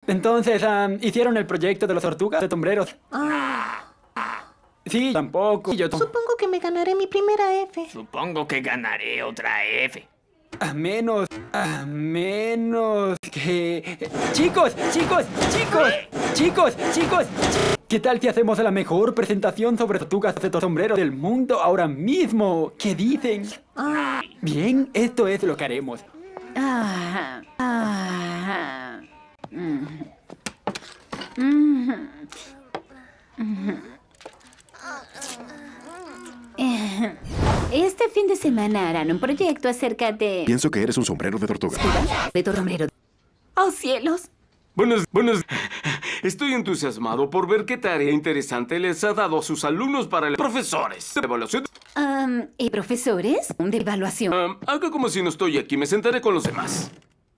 Entonces, ¿hicieron el proyecto de las tortugas de sombreros? Sí, tampoco. Supongo que me ganaré mi primera F. Supongo que ganaré otra F. A menos que... ¡Chicos! ¿Qué tal si hacemos la mejor presentación sobre tortugas de sombreros del mundo ahora mismo? ¿Qué dicen? Bien, esto es lo que haremos. Este fin de semana harán un proyecto acerca de... Pienso que eres un sombrero de tortuga. De tu sombrero. ¡Oh, cielos! Buenos. Estoy entusiasmado por ver qué tarea interesante les ha dado a sus alumnos para los profesores. ¿De evaluación? ¿Profesores? ¿De evaluación? Haga como si no estoy aquí. Me sentaré con los demás.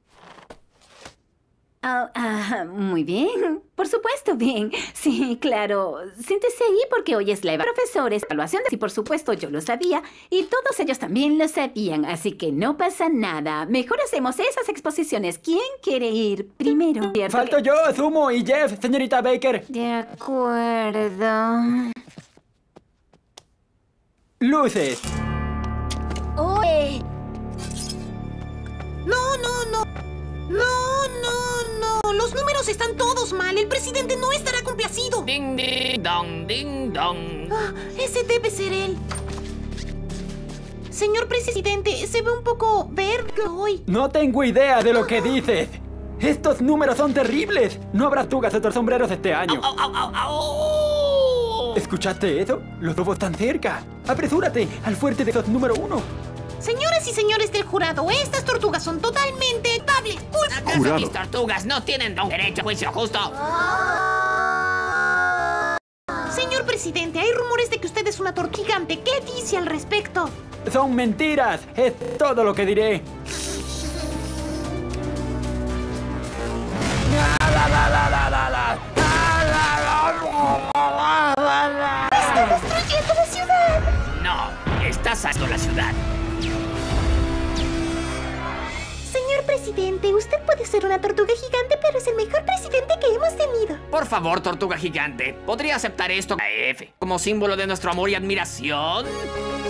Muy bien. Por supuesto, bien. Sí, claro. Siéntese ahí porque hoy es la profesores, evaluación. Y por supuesto yo lo sabía y todos ellos también lo sabían, así que no pasa nada. Mejor hacemos esas exposiciones. ¿Quién quiere ir primero? Falto yo, Sumo y Jeff, señorita Baker. De acuerdo. Luces. ¡Oye! No. Los números están todos mal. El presidente no estará complacido. Ding, ding, dong, ding, dong. Ese debe ser él. Señor presidente, se ve un poco verde hoy. No tengo idea de lo que dices. Estos números son terribles. No habrá tortugas de otros sombreros este año. ¿Escuchaste eso? Los dos están cerca. Apresúrate al fuerte de número 1. Señoras y señores del jurado, estas tortugas son totalmente estables. ¿Acaso mis tortugas no tienen derecho a juicio justo? Señor presidente, hay rumores de que usted es una tortuga gigante. ¿Qué dice al respecto? Son mentiras. Es todo lo que diré. ¡Está destruyendo la ciudad! No, estás haciendo la ciudad. Señor presidente, usted puede ser una tortuga gigante, pero es el mejor presidente que hemos tenido. Por favor, tortuga gigante, ¿podría aceptar esto? F, como símbolo de nuestro amor y admiración.